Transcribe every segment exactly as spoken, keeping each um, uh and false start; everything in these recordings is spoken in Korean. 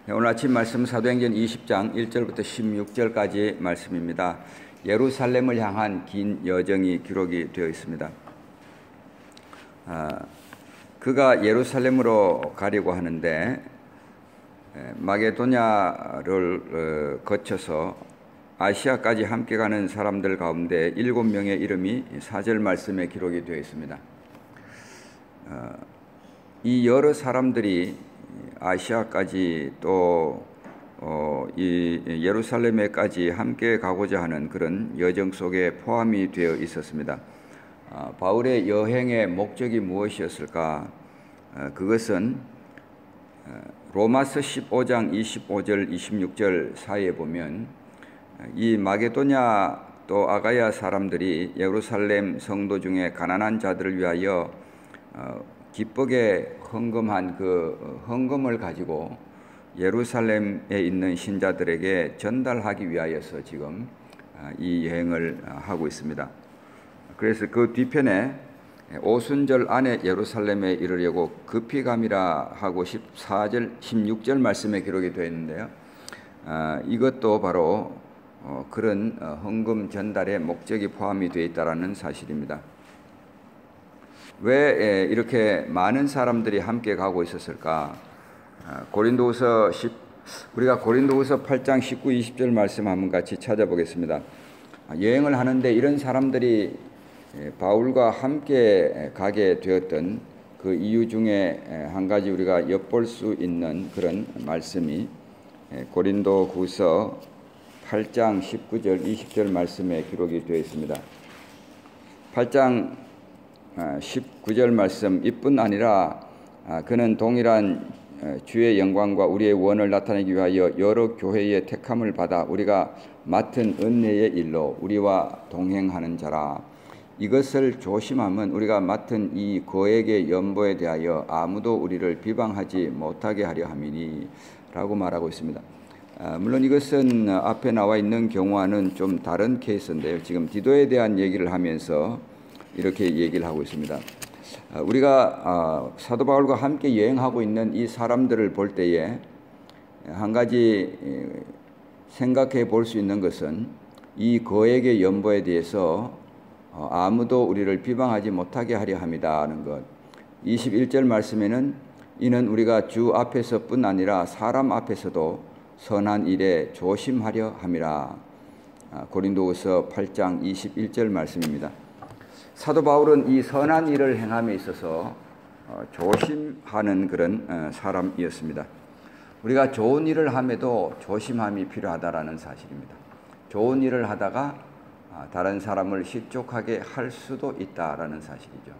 오늘 아침 말씀 사도행전 이십 장 일 절부터 십육 절까지 말씀입니다. 예루살렘을 향한 긴 여정이 기록이 되어 있습니다. 아, 그가 예루살렘으로 가려고 하는데 마게도냐를 어, 거쳐서 아시아까지 함께 가는 사람들 가운데 일곱 명의 이름이 사 절 말씀에 기록이 되어 있습니다. 어, 이 여러 사람들이 아시아까지 또 어, 이 예루살렘에까지 함께 가고자 하는 그런 여정 속에 포함이 되어 있었습니다. 어, 바울의 여행의 목적이 무엇이었을까? 어, 그것은 어, 로마서 십오 장 이십오 절 이십육 절 사이에 보면 이 마게도냐 또 아가야 사람들이 예루살렘 성도 중에 가난한 자들을 위하여 어, 기쁘게 헌금한 그 헌금을 가지고 예루살렘에 있는 신자들에게 전달하기 위하여서 지금 이 여행을 하고 있습니다. 그래서 그 뒤편에 오순절 안에 예루살렘에 이르려고 급히 감이라 하고 십사 절, 십육 절 말씀에 기록이 되어 있는데요. 이것도 바로 그런 헌금 전달의 목적이 포함이 되어 있다는 사실입니다. 왜 이렇게 많은 사람들이 함께 가고 있었을까? 고린도후서 십 우리가 고린도후서 팔 장 십구, 이십 절 말씀 한번 같이 찾아보겠습니다. 여행을 하는데 이런 사람들이 바울과 함께 가게 되었던 그 이유 중에 한 가지 우리가 엿볼 수 있는 그런 말씀이 고린도후서 팔 장 십구 절, 이십 절 말씀에 기록이 되어 있습니다. 팔 장 십구 절 말씀, 이뿐 아니라 그는 동일한 주의 영광과 우리의 원을 나타내기 위하여 여러 교회의 택함을 받아 우리가 맡은 은혜의 일로 우리와 동행하는 자라. 이것을 조심하면 우리가 맡은 이 거액의 연보에 대하여 아무도 우리를 비방하지 못하게 하려 함이니 라고 말하고 있습니다. 물론 이것은 앞에 나와 있는 경우와는 좀 다른 케이스인데요. 지금 디도에 대한 얘기를 하면서 이렇게 얘기를 하고 있습니다. 우리가 사도 바울과 함께 여행하고 있는 이 사람들을 볼 때에 한 가지 생각해 볼 수 있는 것은 이 거액의 연보에 대해서 아무도 우리를 비방하지 못하게 하려 함이다 하는 것. 이십일 절 말씀에는 이는 우리가 주 앞에서뿐 아니라 사람 앞에서도 선한 일에 조심하려 함이라. 고린도후서 팔 장 이십일 절 말씀입니다. 사도 바울은 이 선한 일을 행함에 있어서 조심하는 그런 사람이었습니다. 우리가 좋은 일을 함에도 조심함이 필요하다라는 사실입니다. 좋은 일을 하다가 다른 사람을 실족하게 할 수도 있다라는 사실이죠.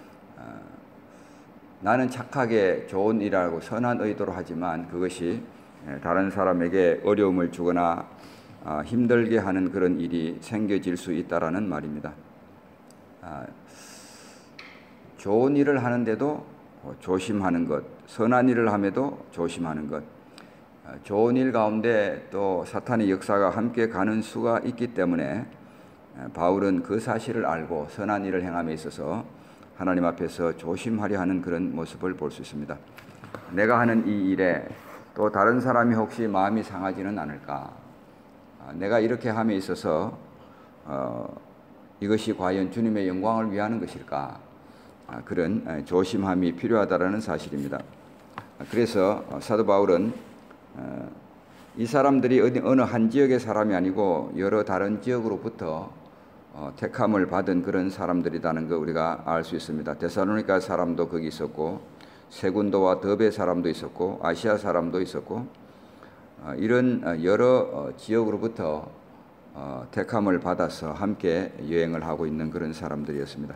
나는 착하게 좋은 일하고 선한 의도로 하지만 그것이 다른 사람에게 어려움을 주거나 힘들게 하는 그런 일이 생겨질 수 있다라는 말입니다. 아, 좋은 일을 하는데도 조심하는 것, 선한 일을 함에도 조심하는 것, 아, 좋은 일 가운데 또 사탄의 역사가 함께 가는 수가 있기 때문에 바울은 그 사실을 알고 선한 일을 행함에 있어서 하나님 앞에서 조심하려 하는 그런 모습을 볼 수 있습니다. 내가 하는 이 일에 또 다른 사람이 혹시 마음이 상하지는 않을까? 아, 내가 이렇게 함에 있어서 어, 이것이 과연 주님의 영광을 위하는 것일까? 그런 조심함이 필요하다는 사실입니다. 그래서 사도 바울은 이 사람들이 어느 한 지역의 사람이 아니고 여러 다른 지역으로부터 택함을 받은 그런 사람들이라는 거 우리가 알 수 있습니다. 데살로니가 사람도 거기 있었고 세군도와 더베 사람도 있었고 아시아 사람도 있었고 이런 여러 지역으로부터 어, 택함을 받아서 함께 여행을 하고 있는 그런 사람들이었습니다.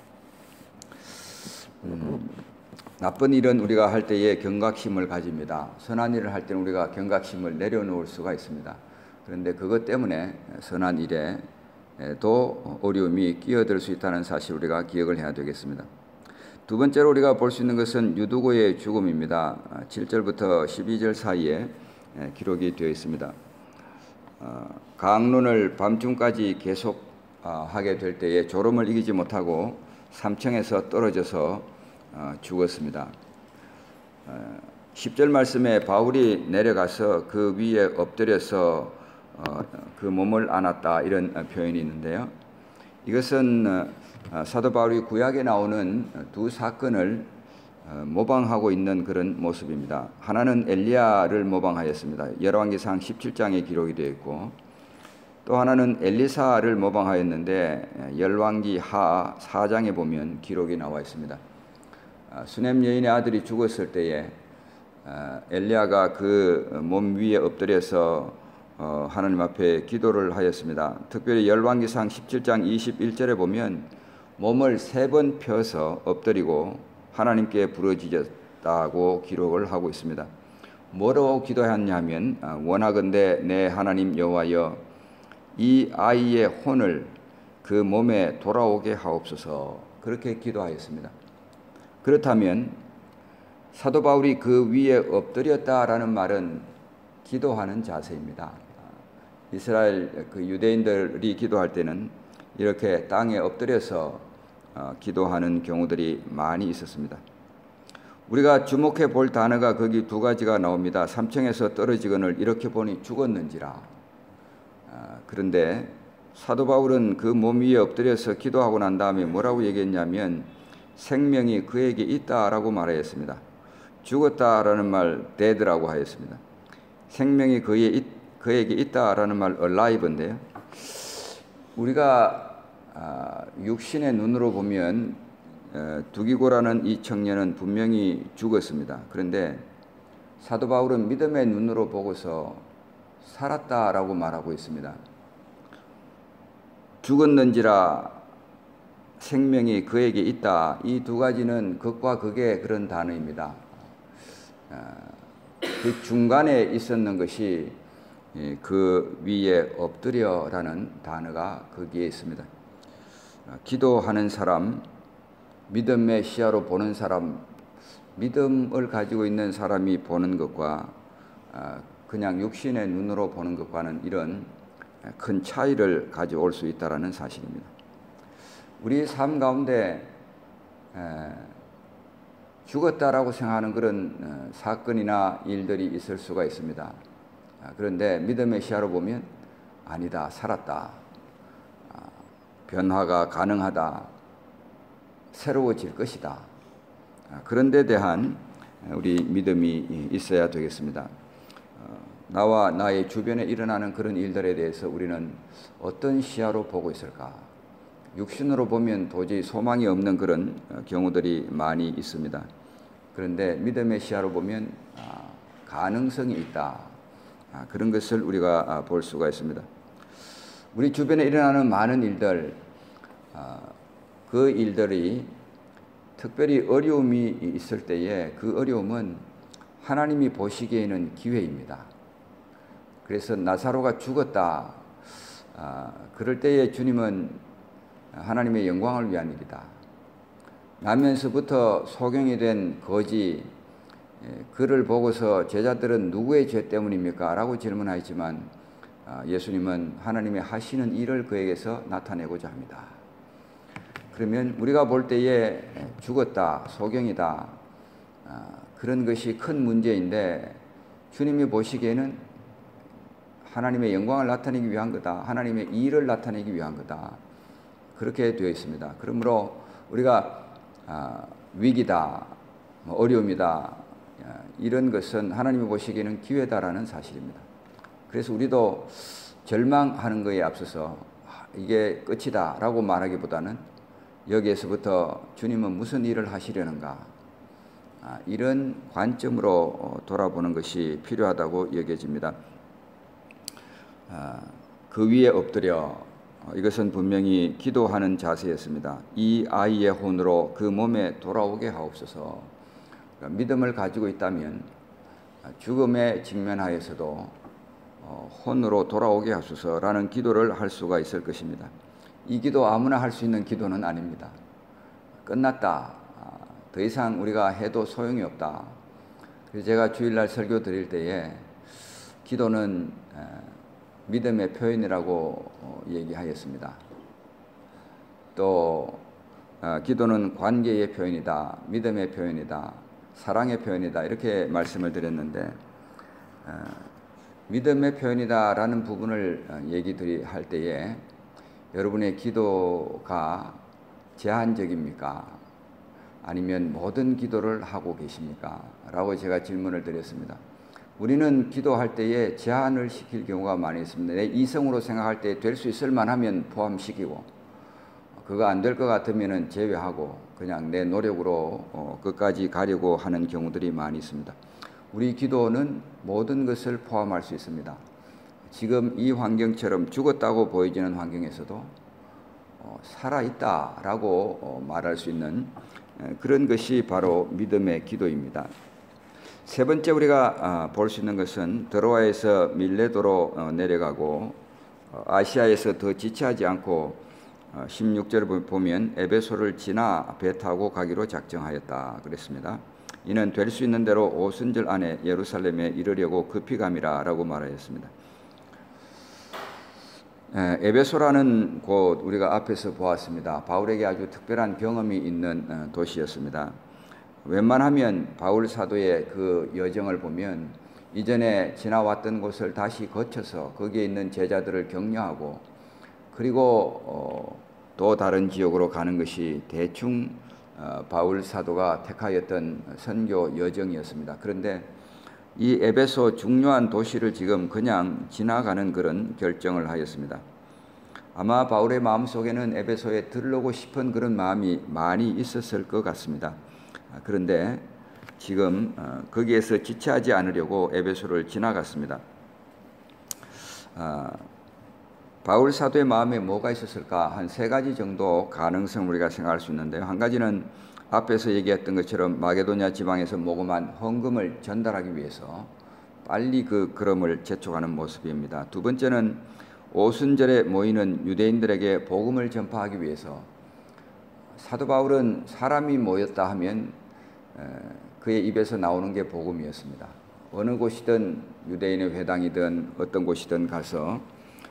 음, 나쁜 일은 우리가 할 때에 경각심을 가집니다. 선한 일을 할 때는 우리가 경각심을 내려놓을 수가 있습니다. 그런데 그것 때문에 선한 일에도 어려움이 끼어들 수 있다는 사실 우리가 기억을 해야 되겠습니다. 두 번째로 우리가 볼 수 있는 것은 유두고의 죽음입니다. 칠 절부터 십이 절 사이에 기록이 되어 있습니다. 어, 강론을 밤중까지 계속 어, 하게 될 때에 졸음을 이기지 못하고 삼 층에서 떨어져서 어, 죽었습니다. 어, 십 절 말씀에 바울이 내려가서 그 위에 엎드려서 어, 그 몸을 안았다 이런 표현이 있는데요. 이것은 어, 사도 바울이 구약에 나오는 두 사건을 어, 모방하고 있는 그런 모습입니다. 하나는 엘리야를 모방하였습니다. 열왕기상 십칠 장에 기록이 되어 있고, 또 하나는 엘리사를 모방하였는데 열왕기 하 사 장에 보면 기록이 나와 있습니다. 수넴 여인의 아들이 죽었을 때에 엘리야가 그 몸 위에 엎드려서 하나님 앞에 기도를 하였습니다. 특별히 열왕기상 십칠 장 이십일 절에 보면 몸을 세 번 펴서 엎드리고 하나님께 부르짖었다고 기록을 하고 있습니다. 뭐라고 기도했냐면 원하건대 내 하나님 여호와여 이 아이의 혼을 그 몸에 돌아오게 하옵소서, 그렇게 기도하였습니다. 그렇다면 사도 바울이 그 위에 엎드렸다라는 말은 기도하는 자세입니다. 이스라엘 그 유대인들이 기도할 때는 이렇게 땅에 엎드려서 기도하는 경우들이 많이 있었습니다. 우리가 주목해 볼 단어가 거기 두 가지가 나옵니다. 삼층에서 떨어지거늘 이렇게 보니 죽었는지라. 그런데 사도 바울은 그 몸 위에 엎드려서 기도하고 난 다음에 뭐라고 얘기했냐면 생명이 그에게 있다라고 말하였습니다. 죽었다라는 말 dead라고 하였습니다. 생명이 그에, 그에게 있다라는 말 alive인데요. 우리가 육신의 눈으로 보면 두기고라는 이 청년은 분명히 죽었습니다. 그런데 사도 바울은 믿음의 눈으로 보고서 살았다라고 말하고 있습니다. 죽었는지라 생명이 그에게 있다. 이 두 가지는 극과 극의 그런 단어입니다. 그 중간에 있었는 것이 그 위에 엎드려라는 단어가 거기에 있습니다. 기도하는 사람, 믿음의 시야로 보는 사람, 믿음을 가지고 있는 사람이 보는 것과 그냥 육신의 눈으로 보는 것과는 이런 큰 차이를 가져올 수 있다는 사실입니다. 우리 삶 가운데 죽었다라고 생각하는 그런 사건이나 일들이 있을 수가 있습니다. 그런데 믿음의 시야로 보면 아니다, 살았다, 변화가 가능하다, 새로워질 것이다, 그런 데 대한 우리 믿음이 있어야 되겠습니다. 나와 나의 주변에 일어나는 그런 일들에 대해서 우리는 어떤 시야로 보고 있을까? 육신으로 보면 도저히 소망이 없는 그런 경우들이 많이 있습니다. 그런데 믿음의 시야로 보면 가능성이 있다, 그런 것을 우리가 볼 수가 있습니다. 우리 주변에 일어나는 많은 일들, 그 일들이 특별히 어려움이 있을 때에 그 어려움은 하나님이 보시기에는 기회입니다. 그래서 나사로가 죽었다, 그럴 때에 주님은 하나님의 영광을 위한 일이다. 나면서부터 소경이 된 거지, 그를 보고서 제자들은 누구의 죄 때문입니까? 라고 질문하지만 예수님은 하나님의 하시는 일을 그에게서 나타내고자 합니다. 그러면 우리가 볼 때에 죽었다, 소경이다, 그런 것이 큰 문제인데 주님이 보시기에는 하나님의 영광을 나타내기 위한 거다, 하나님의 일을 나타내기 위한 거다, 그렇게 되어 있습니다. 그러므로 우리가 위기다, 어려움이다, 이런 것은 하나님이 보시기에는 기회다라는 사실입니다. 그래서 우리도 절망하는 것에 앞서서 이게 끝이다 라고 말하기보다는 여기에서부터 주님은 무슨 일을 하시려는가, 이런 관점으로 돌아보는 것이 필요하다고 여겨집니다. 그 위에 엎드려, 이것은 분명히 기도하는 자세였습니다. 이 아이의 혼으로 그 몸에 돌아오게 하옵소서. 그러니까 믿음을 가지고 있다면 죽음에 직면하여서도 혼으로 돌아오게 하소서라는 기도를 할 수가 있을 것입니다. 이 기도 아무나 할 수 있는 기도는 아닙니다. 끝났다, 더 이상 우리가 해도 소용이 없다. 그래서 제가 주일날 설교 드릴 때에 기도는 믿음의 표현이라고 얘기하였습니다. 또 기도는 관계의 표현이다, 믿음의 표현이다, 사랑의 표현이다 이렇게 말씀을 드렸는데 어, 믿음의 표현이다라는 부분을 얘기 드리 할 때에 여러분의 기도가 제한적입니까? 아니면 모든 기도를 하고 계십니까? 라고 제가 질문을 드렸습니다. 우리는 기도할 때에 제한을 시킬 경우가 많이 있습니다. 내 이성으로 생각할 때 될 수 있을 만하면 포함시키고 그거 안 될 것 같으면 제외하고 그냥 내 노력으로 어, 끝까지 가려고 하는 경우들이 많이 있습니다. 우리 기도는 모든 것을 포함할 수 있습니다. 지금 이 환경처럼 죽었다고 보여지는 환경에서도 어, 살아있다라고 어, 말할 수 있는 에, 그런 것이 바로 믿음의 기도입니다. 세 번째 우리가 어, 볼 수 있는 것은 드로아에서 밀레도로 어, 내려가고 어, 아시아에서 더 지체하지 않고 어, 십육 절을 보면 에베소를 지나 배 타고 가기로 작정하였다 그랬습니다. 이는 될 수 있는 대로 오순절 안에 예루살렘에 이르려고 급히 감이라 라고 말하였습니다. 에베소라는 곳 우리가 앞에서 보았습니다. 바울에게 아주 특별한 경험이 있는 도시였습니다. 웬만하면 바울 사도의 그 여정을 보면 이전에 지나왔던 곳을 다시 거쳐서 거기에 있는 제자들을 격려하고 그리고 어, 또 다른 지역으로 가는 것이 대충 어, 바울 사도가 택하였던 선교 여정이었습니다. 그런데 이 에베소 중요한 도시를 지금 그냥 지나가는 그런 결정을 하였습니다. 아마 바울의 마음속에는 에베소에 들르고 싶은 그런 마음이 많이 있었을 것 같습니다. 그런데 지금 어, 거기에서 지체하지 않으려고 에베소를 지나갔습니다. 아, 바울 사도의 마음에 뭐가 있었을까? 한 세 가지 정도 가능성 우리가 생각할 수 있는데요. 한 가지는 앞에서 얘기했던 것처럼 마게도냐 지방에서 모금한 헌금을 전달하기 위해서 빨리 그 걸음을 재촉하는 모습입니다. 두 번째는 오순절에 모이는 유대인들에게 복음을 전파하기 위해서 사도 바울은 사람이 모였다 하면 그의 입에서 나오는 게 복음이었습니다. 어느 곳이든 유대인의 회당이든 어떤 곳이든 가서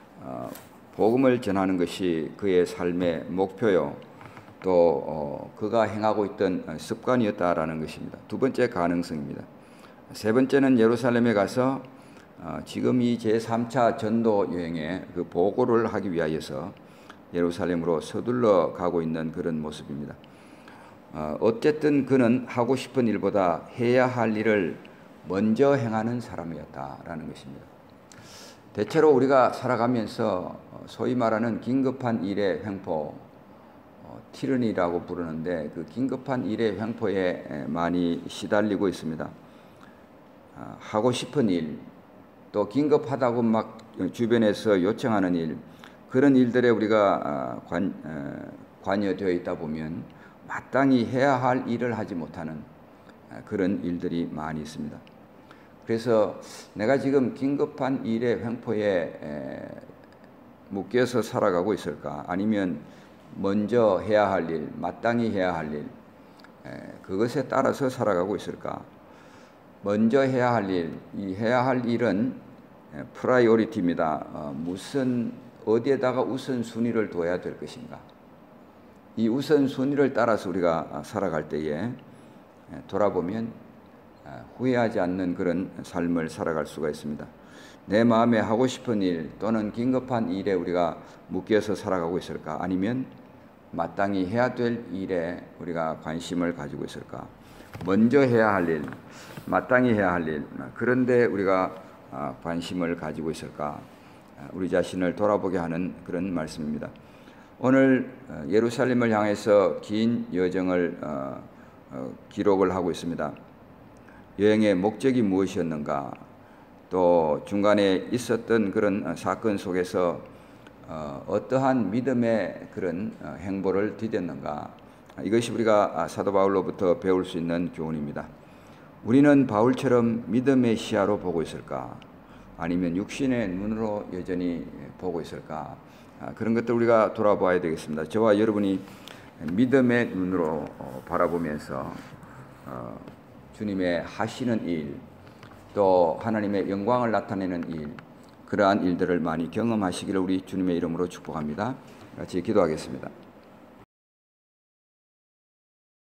복음을 전하는 것이 그의 삶의 목표요 또 어, 그가 행하고 있던 습관이었다라는 것입니다. 두 번째 가능성입니다. 세 번째는 예루살렘에 가서 어, 지금 이 제삼 차 전도 여행에 그 보고를 하기 위하여서 예루살렘으로 서둘러 가고 있는 그런 모습입니다. 어, 어쨌든 그는 하고 싶은 일보다 해야 할 일을 먼저 행하는 사람이었다라는 것입니다. 대체로 우리가 살아가면서 소위 말하는 긴급한 일의 횡포, 어, 티르니라고 부르는데 그 긴급한 일의 횡포에 많이 시달리고 있습니다. 아, 하고 싶은 일, 또 긴급하다고 막 주변에서 요청하는 일, 그런 일들에 우리가 관, 관여되어 있다 보면 마땅히 해야 할 일을 하지 못하는 그런 일들이 많이 있습니다. 그래서 내가 지금 긴급한 일의 횡포에 묶여서 살아가고 있을까? 아니면 먼저 해야 할 일, 마땅히 해야 할 일, 그것에 따라서 살아가고 있을까? 먼저 해야 할 일, 이 해야 할 일은 프라이오리티입니다. 어, 무슨 어디에다가 우선순위를 둬야 될 것인가? 이 우선순위를 따라서 우리가 살아갈 때에 돌아보면 후회하지 않는 그런 삶을 살아갈 수가 있습니다. 내 마음에 하고 싶은 일 또는 긴급한 일에 우리가 묶여서 살아가고 있을까? 아니면 마땅히 해야 될 일에 우리가 관심을 가지고 있을까? 먼저 해야 할 일, 마땅히 해야 할 일, 그런데 우리가 관심을 가지고 있을까? 우리 자신을 돌아보게 하는 그런 말씀입니다. 오늘 예루살렘을 향해서 긴 여정을 기록을 하고 있습니다. 여행의 목적이 무엇이었는가? 또 중간에 있었던 그런 사건 속에서 어떠한 믿음의 그런 행보를 디뎠는가? 이것이 우리가 사도 바울로부터 배울 수 있는 교훈입니다. 우리는 바울처럼 믿음의 시야로 보고 있을까? 아니면 육신의 눈으로 여전히 보고 있을까? 그런 것들 우리가 돌아봐야 되겠습니다. 저와 여러분이 믿음의 눈으로 바라보면서 주님의 하시는 일, 또 하나님의 영광을 나타내는 일, 그러한 일들을 많이 경험하시기를 우리 주님의 이름으로 축복합니다. 같이 기도하겠습니다.